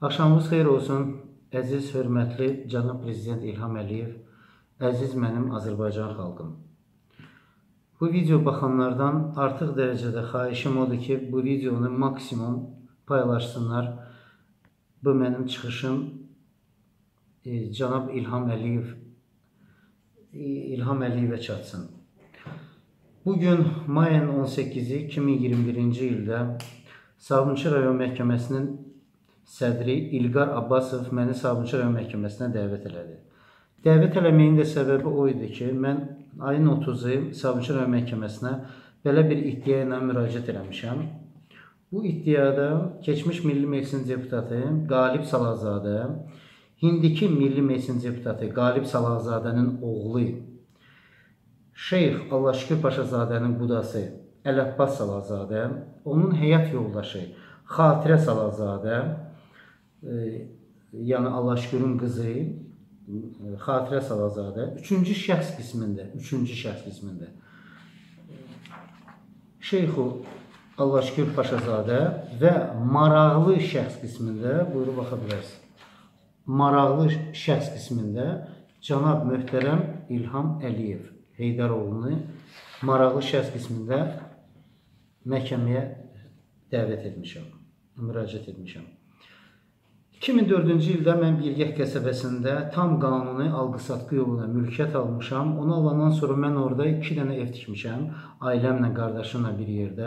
Axşamınız xeyir olsun, əziz, hörmətli cənab Prezident İlham Əliyev, əziz mənim Azərbaycan xalqım. Bu video baxanlardan artıq dərəcədə xahişim odur ki, bu videonu maksimum paylaşsınlar. Bu mənim çıxışım cənab İlham Əliyevə çatsın. Bugün mayın 18-i 2021-ci ildə Sabunçu rayon məhkəməsinin sədri İlqar Abbasov məni Sabunçu rayon məhkəməsinə dəvət elədi. Dəvət eləməyin də səbəbi o idi ki, mən ayın 30-u Sabunçu rayon məhkəməsinə belə bir iddia ilə müraciət eləmişəm. Bu iddiada keçmiş Milli Məclisin deputatı Qalib Salahzadə, indiki Milli Məclisin deputatı Qalib Salahzadənin oğlu Şeyx Allahşükür Paşazadənin qudası Əl-Abbas Salahzadə, onun həyat yoldaşı Xatirə Salahzadə, yəni Allahşükürün qızı Xatirə Salahzadə, üçüncü şəxs qismində Şeyxu Allahşükür Paşazadə və maraqlı şəxs qismində, buyurub baxa bilərsiniz, maraqlı şəxs qismində cənab möhtərəm İlham Əliyev Heydaroğlunu maraqlı şəxs qismində məhkəməyə dəvət etmişəm, müraciət etmişəm. 2004-cü ildə mən Bilgəh qəsəbəsində tam qanuni alqı-satqı yoluna mülkiyyət almışam. Onu alandan sonra mən orada 2 dənə ev tikmişəm, ailəmlə, qardaşımla bir yerdə.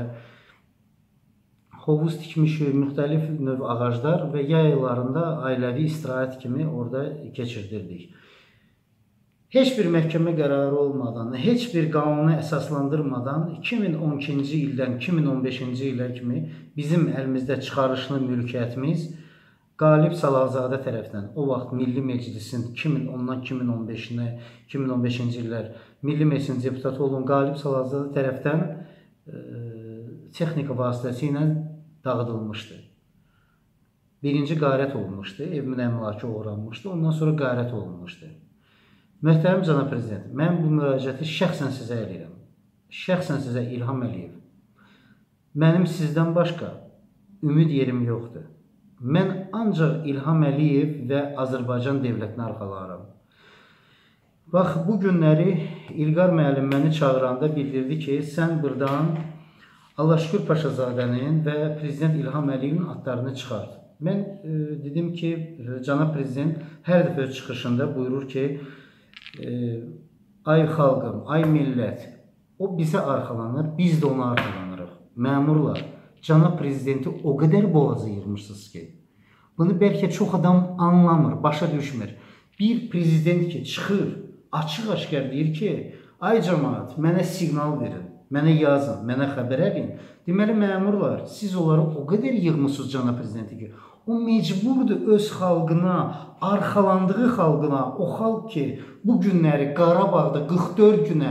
Hovuz tikmişik, müxtəlif növ ağaclar və yay aylarında ailəvi istirahət kimi orada keçirdirdik. Heç bir məhkəmə qərarı olmadan, heç bir qanunu əsaslandırmadan 2012-ci ildən 2015-ci illər kimi bizim əlimizdə çıxarışlı mülkiyyətimiz Qalib Salahzadə tərəfindən, o vaxt Milli Məclisin 2010-dan 2015-ci illər Milli Məclisin deputatı olan Qalib Salahzadə tərəfindən texnika vasitəsilə dağıdılmışdı. Birinci qarət olunmuşdu, evimin əmlakı uğranmışdı, ondan sonra qarət olunmuşdu. Möhtərəm cənab Prezident, mən bu müraciəti şəxsən sizə eləyirəm. Şəxsən sizə İlham Əliyev. Mənim sizdən başqa ümid yerim yoxdur. Mən ancaq İlham Əliyev və Azərbaycan dövlətinə arxalaram. Bax, bu günləri İlqar müəllim məni çağıranda bildirdi ki, sən buradan Allahşükür Paşazadənin və Prezident İlham Əliyevin adlarını çıxart. Mən dedim ki, cənab Prezident hər dəfə öz çıxışında buyurur ki, ay xalqım, ay millət, o bizə arxalanır, biz də ona arxalanırıq. Məmurlar, cənab Prezidenti o qədər boğazı yırmışsınız ki, bunu bəlkə çox adam anlamır, başa düşmür. Bir prezident ki, çıxır, açıq-aşkar deyir ki, ay cəmaat, mənə siqnal verin, mənə yazın, mənə xəbər edin. Deməli, məmurlar, siz onları o qədər yığmışsınız cənab Prezidenti ki, o mecburdur öz xalqına, arxalandığı xalqına, o xalq ki, bu günləri Qarabağda 44 günə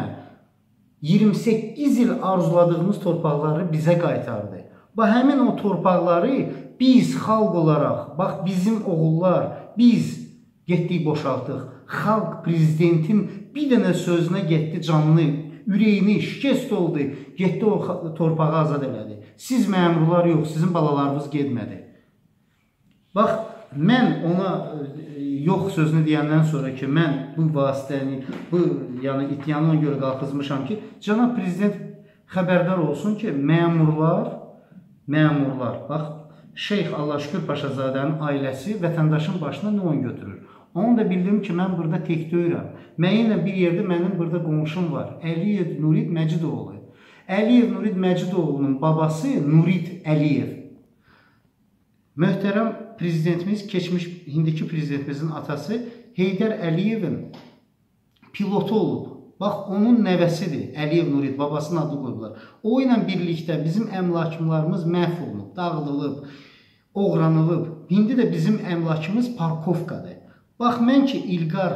28 il arzuladığımız torpaqları bizə qaytardı. Bax, həmin o torpaqları biz xalq olaraq, bax, bizim oğullar, biz getdik boşaltdıq. Xalq prezidentin bir dənə sözünə getdi canlı, ürəyini şikəst oldu, getdi o torpağı azad elədi. Siz məmurlar yox, sizin balalarınız getmədi. Bax, mən ona yox sözünü deyəndən sonra ki, mən bu vasitəni, bu iddianı ona görə qalxızmışam ki, cənab Prezident xəbərdar olsun ki, məmurlar, bax, Şeyx Allahşükür Paşazadənin ailəsi vətəndaşın başına nə oyun götürür? Onu da bildim ki, mən burada tək deyirəm. Mənimlə bir yerdə mənim burada qonşum var, Əliyev Nurid Məcidoğlu. Əliyev Nurid Məcidoğlunun babası Nurid Əliyev. Möhtərəm prezidentimiz, keçmiş indiki prezidentimizin atası Heydər Əliyevin pilotu olub. Bax, onun nəvəsidir, Əliyev Nurid, babasının adını qoyublar. O ilə birlikdə bizim əmlakımlarımız məhv olunub, dağıdılıb, oğranılıb. İndi də bizim əmlakımız parkovkadır. Bax, mən ki, İlqar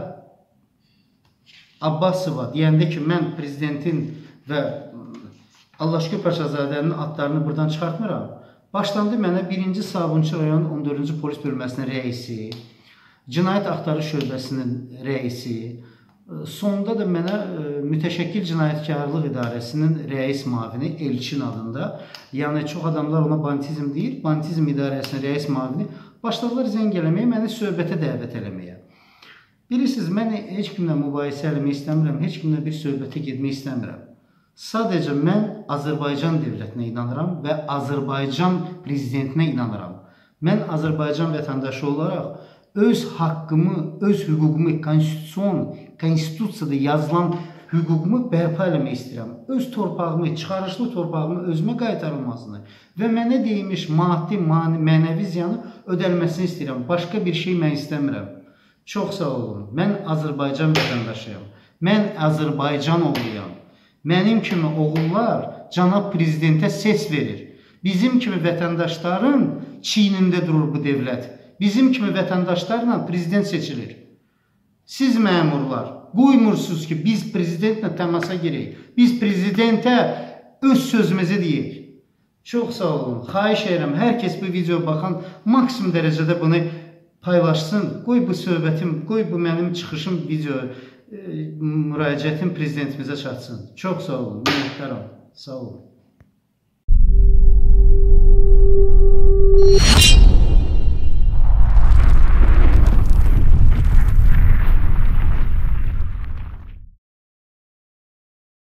Abbasova deyəndə ki, mən prezidentin və Allahşükür Paşazadənin adlarını buradan çıxartmıram. Başlandı mənə 1-ci Sabunçu rayon 14-cü polis bölməsinin rəisi, Cinayət Axtarış şöbəsinin rəisi, Sonda da mənə Mütəşəkkil Cinayətkarlıq İdarəsinin rəis müavini Elçin adında, yəni çox adamlar ona banditizm deyir, banditizm idarəsinin rəis müavini başladılar zəng eləməyə, məni söhbətə dəvət eləməyə. Bilirsiniz, mən heç kimlə mübahisə eləmək istəmirəm, heç kimlə bir söhbətə getmək istəmirəm. Sadəcə mən Azərbaycan dövlətinə inanıram və Azərbaycan prezidentinə inanıram. Mən Azərbaycan vətəndaşı olaraq öz haqqımı, öz hüququmu, konstitusiyada yazılan hüququmu bərpa eləmək istəyirəm. Öz torpağımı, çıxarışlı torpağımı özümə qaytarılmasını və mənə deyilmiş maddi, mənəvi ziyanı ödəlməsini istəyirəm. Başqa bir şey mən istəmirəm. Çox sağ olun. Mən Azərbaycan vətəndaşıyam. Mən Azərbaycan oğluyam. Mənim kimi oğullar cənab prezidentə səs verir. Bizim kimi vətəndaşların çiynində durur bu dövlət. Bizim kimi vətəndaşlarla prezident seçilir. Siz məmurlar qoymursunuz ki, biz prezidentlə təmasa girək. Biz prezidentə öz sözümüzü deyək. Çox sağ olun. Xahiş edirəm, hər kəs bu videoya baxan maksimum dərəcədə bunu paylaşsın. Qoy bu söhbətim, qoy bu mənim çıxışım video müraciətim prezidentimizə çatsın. Çox sağ olun. Minnətdaram. Sağ olun.